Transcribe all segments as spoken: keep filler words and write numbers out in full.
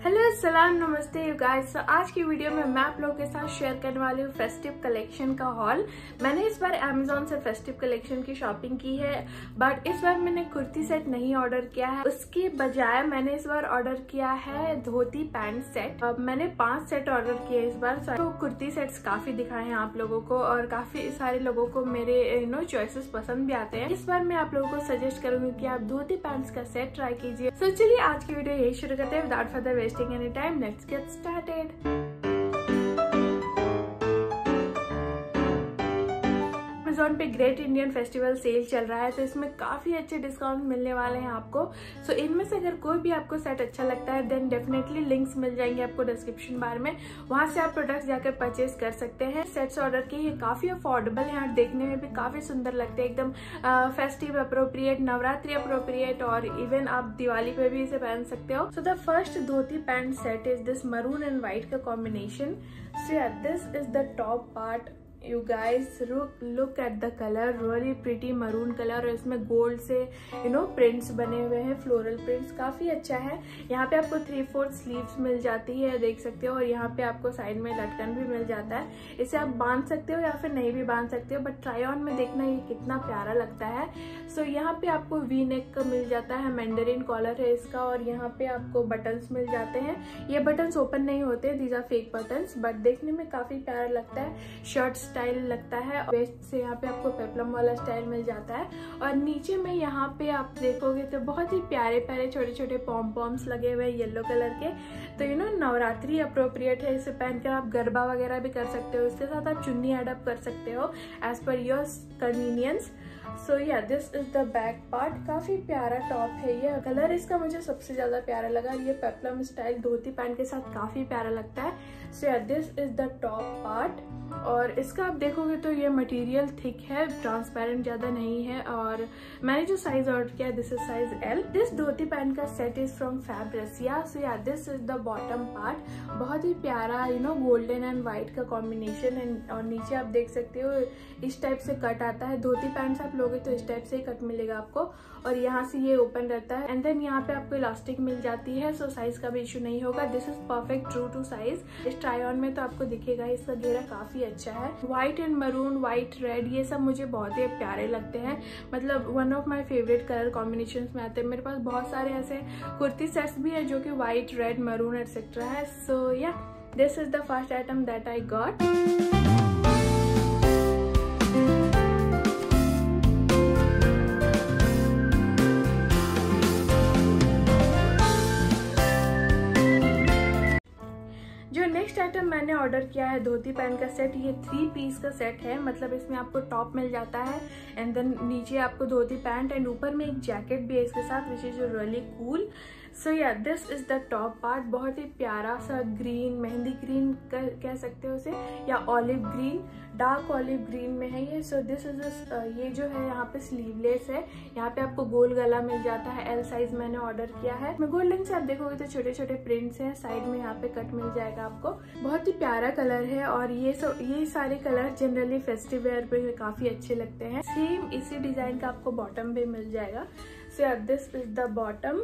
Hello सलाम नमस्ते you guys. तो आज की वीडियो में मैं आप लोगों के साथ शेयर करने वाली हूँ फेस्टिव कलेक्शन का हॉल। मैंने इस बार अमेजोन से फेस्टिव कलेक्शन की शॉपिंग की है, बट इस बार मैंने कुर्ती सेट नहीं ऑर्डर किया है। उसके बजाय मैंने इस बार ऑर्डर किया है धोती पैंट सेट। अब मैंने पांच सेट ऑर्डर किए इस बार। तो कुर्ती सेट्स काफी दिखाए हैं आप लोगों को और काफी सारे लोगों को मेरे यू नो चॉइसेस पसंद भी आते हैं। इस बार मैं आप लोगों को सजेस्ट करूंगी कि आप धोती पैंट्स का सेट ट्राई कीजिए। तो चलिए आज की वीडियो यही शुरू करते हैं without further wasting any time. Let's get started. Amazon पे ग्रेट इंडियन फेस्टिवल सेल चल रहा है, तो इसमें काफी अच्छे डिस्काउंट मिलने वाले हैं आपको। सो so, इनमें से अगर कोई भी आपको सेट अच्छा लगता है देन डेफिनेटली लिंक्स मिल जाएंगे आपको डिस्क्रिप्शन बार में, वहां से आप प्रोडक्ट्स जाकर परचेज कर सकते हैं। सेट्स ऑर्डर किए, ये काफी अफोर्डेबल है और देखने में भी काफी सुंदर लगते हैं, एकदम फेस्टिव अप्रोप्रिएट, नवरात्रि अप्रोप्रिएट, और इवन आप दिवाली पे भी इसे पहन सकते हो। So the first dhoti pant set is this maroon and white का combination. So yeah this is the top part. You guys look at the color, really pretty maroon color, और इसमें गोल्ड से यू नो प्रिंट्स बने हुए हैं, floral prints, काफी अच्छा है। यहाँ पे आपको थ्री फोर्थ स्लीव्स मिल जाती है, देख सकते हो, और यहाँ पे आपको साइड में लटकन भी मिल जाता है। इसे आप बांध सकते हो या फिर नहीं भी बांध सकते हो, बट ट्राई ऑन में देखना ये कितना प्यारा लगता है। सो so, यहाँ पे आपको वी नेक का मिल जाता है, मैंडरिन कॉलर है इसका, और यहाँ पे आपको बटन्स मिल जाते हैं। ये बटन्स ओपन नहीं होते, these are fake buttons, but देखने में काफी प्यारा लगता है। शर्ट स्टाइल लगता है। वेस्ट से यहाँ पे आपको पेप्लम वाला स्टाइल मिल जाता है, और नीचे में यहाँ पे आप देखोगे तो बहुत ही प्यारे प्यारे छोटे छोटे पॉम पॉम्स लगे हुए हैं येलो कलर के। तो यू नो नवरात्रि अप्रोप्रिएट है, इसे पहनकर आप गरबा वगैरह भी कर सकते हो। इसके साथ आप चुन्नी एडअप कर सकते हो as per your convenience. So yeah this is the back part. काफी प्यारा टॉप है ये। कलर इसका मुझे सबसे ज्यादा प्यारा लगा। ये पेप्लम स्टाइल धोती पैंट के साथ काफी प्यारा लगता है। So yeah this is the top part, और इसका आप देखोगे तो ये मटेरियल थिक है, ट्रांसपेरेंट ज्यादा नहीं है। और मैंने जो साइज ऑर्डर किया this is size L. This dhoti pant का set is from Fab Rasiya. So yeah this is the bottom part. बहुत ही प्यारा you know golden and white का कॉम्बिनेशन है, और नीचे आप देख सकते हो इस टाइप से कट आता है। धोती पैंट आप लोगे तो इस टाइप से ही कट मिलेगा आपको, और यहाँ से ये ओपन रहता है, एंड देन यहाँ पे आपको इलास्टिक मिल जाती है। सो साइज का भी इशू नहीं होगा। This is perfect true to size. इस ट्राई ऑन में तो आपको दिखेगा इसका घेरा काफी अच्छा है। White and maroon, white red, ये सब मुझे बहुत ही प्यारे लगते हैं। मतलब one of my favourite colour combinations में आते हैं। मेरे पास बहुत सारे ऐसे कुर्ती सेट्स भी हैं जो कि व्हाइट, रेड, मरून एटसेट्रा है। So yeah this is the first item that I got. Next item मैंने ऑर्डर किया है धोती पैंट का सेट। ये थ्री पीस का सेट है, मतलब इसमें आपको टॉप मिल जाता है, एंड देन नीचे आपको धोती पैंट, एंड ऊपर में एक जैकेट भी है इसके साथ, which is really cool. So yeah this is the top part. बहुत ही प्यारा सा ग्रीन, मेहंदी ग्रीन कह सकते हो उसे, या olive green, dark olive green में है ये। सो दिस इज ये जो है यहाँ पे स्लीवलेस है। यहाँ पे आपको गोल गला मिल जाता है, एल साइज मैंने ऑर्डर किया है। गोल्डन से आप देखोगे तो छोटे छोटे प्रिंट्स हैं, साइड में यहाँ पे कट मिल जाएगा आपको। बहुत ही प्यारा कलर है, और ये सब ये सारे कलर जनरली फेस्टिव वेयर पे काफी अच्छे लगते हैं। सेम इसी डिजाइन का आपको बॉटम भी मिल जाएगा। So this is the bottom.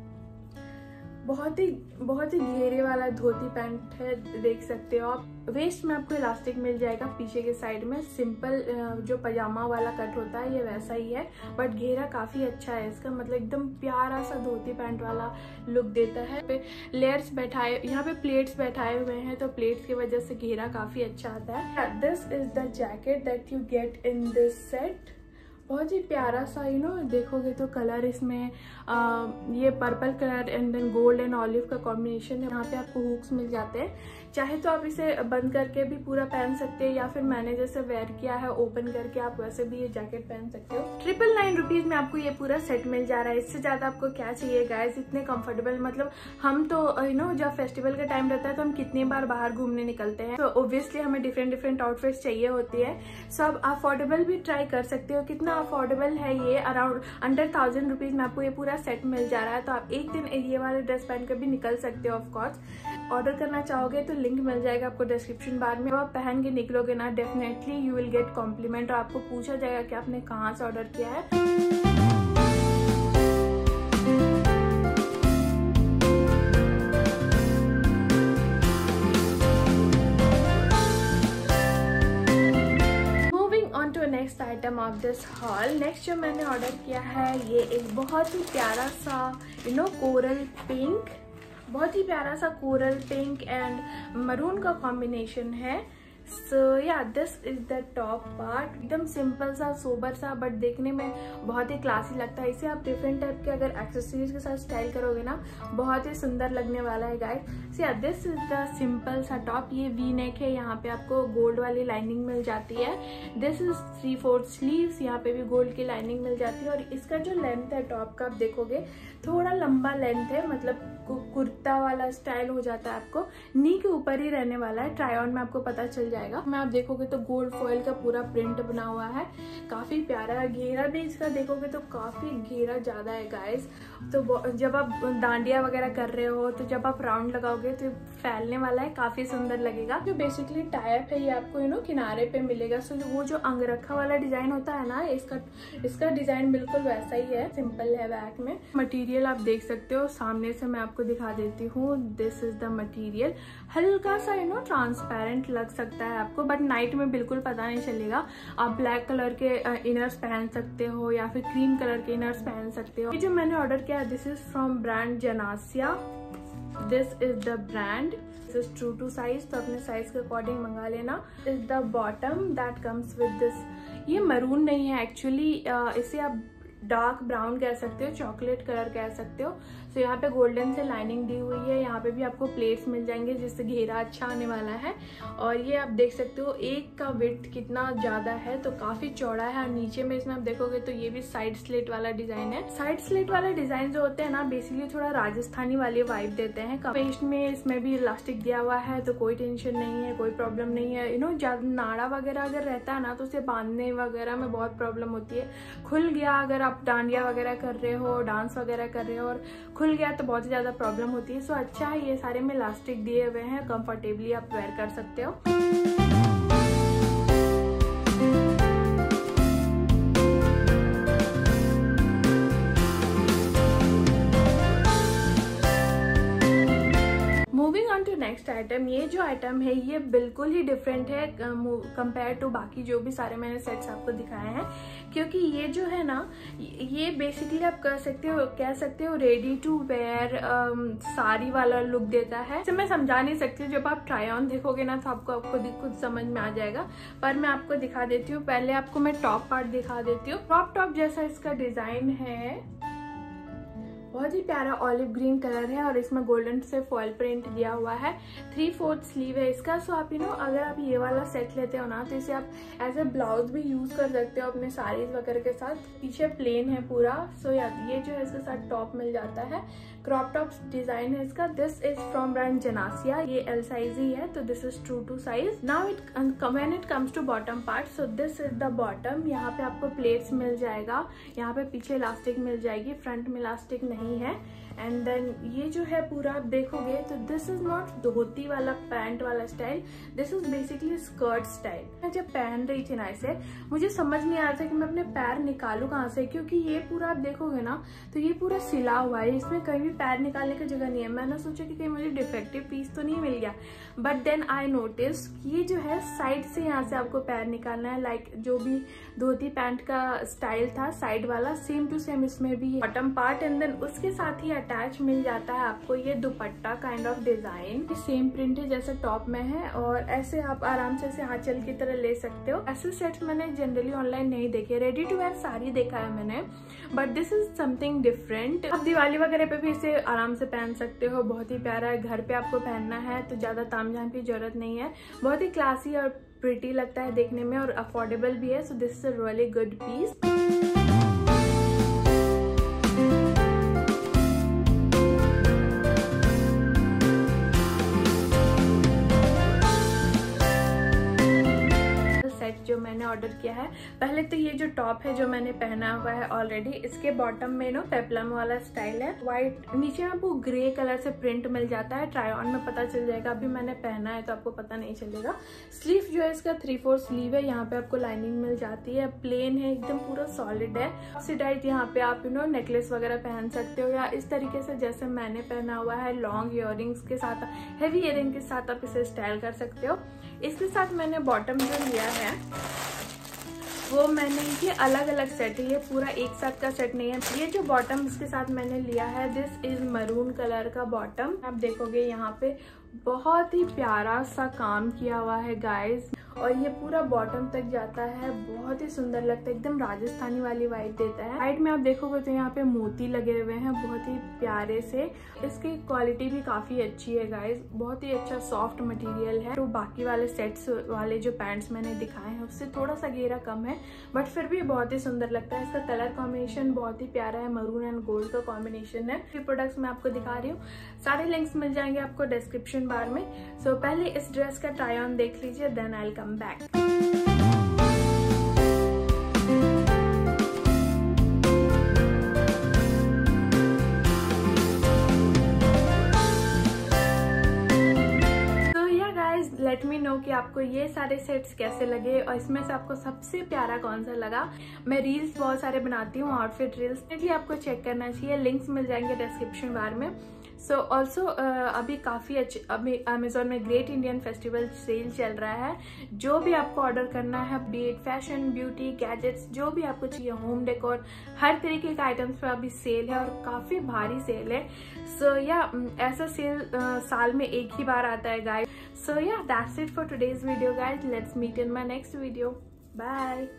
बहुत ही बहुत ही घेरे वाला धोती पैंट है, देख सकते हो आप। वेस्ट में आपको इलास्टिक मिल जाएगा पीछे के साइड में। सिंपल जो पजामा वाला कट होता है ये वैसा ही है, बट घेरा काफी अच्छा है इसका, मतलब एकदम प्यारा सा धोती पैंट वाला लुक देता है। पे लेयर्स बैठाए, यहाँ पे प्लेट्स बैठाए हुए हैं, तो प्लेट्स की वजह से घेरा काफी अच्छा आता है। This is the jacket that you get in this set. बहुत ही प्यारा सा यू नो देखोगे तो कलर इसमें आ, ये purple colour and then gold and olive का कॉम्बिनेशन है। यहाँ पे आपको हुक्स मिल जाते हैं, चाहे तो आप इसे बंद करके भी पूरा पहन सकते हैं, या फिर मैंने जैसे वेयर किया है ओपन करके आप वैसे भी ये जैकेट पहन सकते हो। ट्रिपल नाइन रुपीज में आपको ये पूरा सेट मिल जा रहा है। इससे ज्यादा आपको क्या चाहिए गाइस। इतने कंफर्टेबल, मतलब हम तो यू नो जब फेस्टिवल का टाइम रहता है तो हम कितनी बार बाहर घूमने निकलते हैं, तो ऑब्वियसली हमें डिफरेंट डिफरेंट आउटफिट्स चाहिए होती है। सो आप अफोर्डेबल भी ट्राई कर सकते हो। कितना अफोर्डेबल है ये, अराउंड अंडर थाउजेंड रुपीज में आपको ये पूरा सेट मिल जा रहा है। तो आप एक दिन ये वाले ड्रेस पहन कर भी निकल सकते हो। ऑफ कोर्स ऑर्डर करना चाहोगे तो लिंक मिल जाएगा आपको डिस्क्रिप्शन बार में। आप पहन के निकलोगे ना, definitely you will get compliment, और आपको पूछा जाएगा कि आपने कहाँ से ऑर्डर किया है। Of this hall. नेक्स्ट जो मैंने ऑर्डर किया है ये एक बहुत ही प्यारा सा यू नो कोरल पिंक, बहुत ही प्यारा सा कोरल पिंक एंड मरून का कॉम्बिनेशन है। So yeah this is the top part, एकदम सिंपल सा सोबर सा बट देखने में बहुत ही क्लासी लगता है। इसे आप डिफरेंट टाइप के अगर एक्सेसरीज के साथ स्टाइल करोगे ना बहुत ही सुंदर लगने वाला है guys. So yeah this is the simple सा टॉप। ये वी नेक है, यहाँ पे आपको गोल्ड वाली लाइनिंग मिल जाती है। This is three fourth sleeves, यहाँ पे भी गोल्ड की लाइनिंग मिल जाती है। और इसका जो लेंथ है टॉप का आप देखोगे थोड़ा लंबा लेंथ है, मतलब कुर्ता वाला स्टाइल हो जाता है, आपको नी के ऊपर ही रहने वाला है। ट्राई ऑन में आपको पता चल जाएगा। मैं आप देखोगे तो गोल्ड फॉइल का पूरा प्रिंट बना हुआ है, काफी प्यारा है। घेरा भी इसका देखोगे तो काफी घेरा ज्यादा है गाइस। तो जब आप डांडिया वगैरह कर रहे हो तो जब आप राउंड लगाओगे तो फैलने वाला है, काफी सुंदर लगेगा। जो बेसिकली टाइप है ये आपको यू नो किनारे पे मिलेगा। सो वो जो अंगरखा वाला डिजाइन होता है ना, इसका इसका डिजाइन बिल्कुल वैसा ही है, सिंपल है बैक में। मटेरियल आप देख सकते हो, सामने से मैं आपको दिखा देती हूँ। दिस इज द मटेरियल, हल्का सा यू नो ट्रांसपेरेंट लग सकता है आपको, बट नाइट में बिल्कुल पता नहीं चलेगा। आप ब्लैक कलर के इनर्स पहन सकते हो या फिर क्रीम कलर के इनर्स पहन सकते हो। ये जो मैंने ऑर्डर किया this is from brand Janasya. This is the brand, this is true to size, तो अपने साइज के अकॉर्डिंग मंगा लेना। Is the bottom that comes with this. ये मरून नहीं है एक्चुअली, इसे आप डार्क ब्राउन कह सकते हो, चॉकलेट कलर कह सकते हो। सो so, यहाँ पे गोल्डन से लाइनिंग दी हुई है। यहाँ पे भी आपको प्लेट्स मिल जाएंगे जिससे घेरा अच्छा आने वाला है। और ये आप देख सकते हो एक का विड्थ कितना ज्यादा है, तो काफी चौड़ा है। और नीचे में इसमें आप देखोगे तो ये भी साइड स्लिट वाला डिजाइन है। साइड स्लिट वाले डिजाइन जो होते हैं ना बेसिकली थोड़ा राजस्थानी वाली वाइब देते हैं। पेस्ट में इसमें भी इलास्टिक दिया हुआ है तो कोई टेंशन नहीं है, कोई प्रॉब्लम नहीं है। यू नो ज्यादा नाड़ा वगैरह अगर रहता है ना तो उसे बांधने वगैरह में बहुत प्रॉब्लम होती है। खुल गया अगर आप डांडिया वगैरह कर रहे हो, डांस वगैरह कर रहे हो और खुल गया तो बहुत ज्यादा प्रॉब्लम होती है। सो अच्छा है ये सारे में इलास्टिक दिए हुए हैं, कंफर्टेबली आप वेयर कर सकते हो। Moving on to next item. ये जो आइटम है ये बिल्कुल ही डिफरेंट है कंपेयर टू बाकी जो भी सारे मैंने सेट्स आपको दिखाए हैं, क्योंकि ये जो है ना ये बेसिकली आप कर सकते हो कह सकते हो रेडी टू वेयर साड़ी वाला लुक देता है। इसे मैं समझा नहीं सकती, जब आप ट्राई ऑन देखोगे ना तो आपको आपको खुद समझ में आ जाएगा, पर मैं आपको दिखा देती हूँ। पहले आपको मैं टॉप पार्ट दिखा देती हूँ। टॉप टॉप जैसा इसका डिजाइन है, बहुत ही प्यारा ऑलिव ग्रीन कलर है और इसमें गोल्डन से फॉयल प्रिंट दिया हुआ है। थ्री फोर्थ स्लीव है इसका। सो आप यू नो अगर आप ये वाला सेट लेते हो ना तो इसे आप एज ए ब्लाउज भी यूज कर सकते हो अपने साड़ीज वगैरह के साथ। पीछे प्लेन है पूरा। सो या ये जो है इसके साथ टॉप मिल जाता है, क्रॉप टॉप डिजाइन है इसका। This is from brand Janasya. ये एल साइज ही है तो this is true to size. Now it when it comes to bottom part, so this is the bottom. यहाँ पे आपको प्लेट्स मिल जाएगा, यहाँ पे पीछे इलास्टिक मिल जाएगी, फ्रंट में इलास्टिक नहीं है। एंड देन ये जो है पूरा आप देखोगे तो दिस इज नॉट धोती वाला पैंट वाला style, this is basically skirt style. मैं जब पहन रही थी ना इसे मुझे समझ नहीं आ रहा था कि मैं अपने पैर निकालू कहाँ से, क्योंकि ये पूरा आप देखोगे ना तो ये पूरा सिला हुआ है, इसमें कहीं भी पैर निकालने की जगह नहीं है। मैंने सोचा कि कहीं मुझे डिफेक्टिव पीस तो नहीं मिल गया, बट देन आई नोटिस ये जो है साइड से यहाँ से आपको पैर निकालना है। लाइक जो भी धोती पैंट का स्टाइल था साइड वाला सेम टू सेम इसमें भी बॉटम पार्ट। एंड देन उसके साथ ही अटैच मिल जाता है आपको ये dupatta kind of design. Same print है जैसे टॉप में है और ऐसे आप आराम से इसे आंचल की तरह ले सकते हो। ऐसे सेट मैंने जनरली ऑनलाइन नहीं देखे, रेडी टू वेयर साड़ी देखा है मैंने, but this is something different. आप दिवाली वगैरह पे भी इसे आराम से पहन सकते हो, बहुत ही प्यारा है। घर पे आपको पहनना है तो ज्यादा तामझाम की जरूरत नहीं है, बहुत ही क्लासी और प्रिटी लगता है देखने में और अफोर्डेबल भी है। So this is a really good piece. जो मैंने ऑर्डर किया है, पहले तो ये जो टॉप है जो मैंने पहना हुआ है ऑलरेडी, इसके बॉटम में नो पेप्लम वाला स्टाइल है, व्हाइट नीचे में आपको ग्रे कलर से प्रिंट मिल जाता है। ट्राई ऑन में पता चल जाएगा, अभी मैंने पहना है तो आपको पता नहीं चलेगा। स्लीव जो है इसका थ्री फोर स्लीव है, यहाँ पे आपको लाइनिंग मिल जाती है, प्लेन है एकदम पूरा सॉलिड है। ऑक्सीडाइज यहाँ पे आप यू नो नेकलेस वगैरह पहन सकते हो या इस तरीके से जैसे मैंने पहना हुआ है लॉन्ग इयररिंग्स के साथ, हेवी इयररिंग के साथ आप इसे स्टाइल कर सकते हो। इसके साथ मैंने बॉटम जो लिया है वो मैंने ये अलग अलग सेट है, ये पूरा एक साथ का सेट नहीं है। ये जो बॉटम इसके साथ मैंने लिया है, दिस इज मरून कलर का बॉटम। आप देखोगे यहाँ पे बहुत ही प्यारा सा काम किया हुआ है गाइस, और ये पूरा बॉटम तक जाता है, बहुत ही सुंदर लगता है, एकदम राजस्थानी वाली वाइब देता है। साइड में आप देखोगे तो यहाँ पे मोती लगे हुए हैं बहुत ही प्यारे से। इसकी क्वालिटी भी काफी अच्छी है गाइस, बहुत ही अच्छा सॉफ्ट मटेरियल है। तो बाकी वाले सेट्स वाले जो पैंट्स मैंने दिखाए हैं उससे थोड़ा सा घेरा कम है, बट फिर भी बहुत ही सुंदर लगता है। इसका कलर कॉम्बिनेशन बहुत ही प्यारा है, मरून एंड गोल्ड का कॉम्बिनेशन है। ये प्रोडक्ट्स मैं आपको दिखा रही हूँ, सारे लिंक्स मिल जाएंगे आपको डिस्क्रिप्शन बार में। सो so, पहले इस ड्रेस का ट्राई ऑन देख लीजिए, then I will come back. Let me know कि आपको ये सारे सेट्स कैसे लगे और इसमें से आपको सबसे प्यारा कौन सा लगा। मैं रील्स बहुत सारे बनाती हूँ, आउटफिट रील्स, इसलिए आपको चेक करना चाहिए, लिंक्स मिल जाएंगे डिस्क्रिप्शन बार में। सो so, ऑल्सो uh, अभी काफ़ी अच्छे अभी अमेजोन में ग्रेट इंडियन फेस्टिवल सेल चल रहा है। जो भी आपको ऑर्डर करना है, बीट फैशन, ब्यूटी, गैजेट्स, जो भी आपको चाहिए, होम डेकोर, हर तरीके के आइटम्स पे अभी सेल है और काफ़ी भारी सेल है। सो या ऐसा सेल uh, साल में एक ही बार आता है guys. So yeah that's it for today's video guys, let's meet in my next video, bye.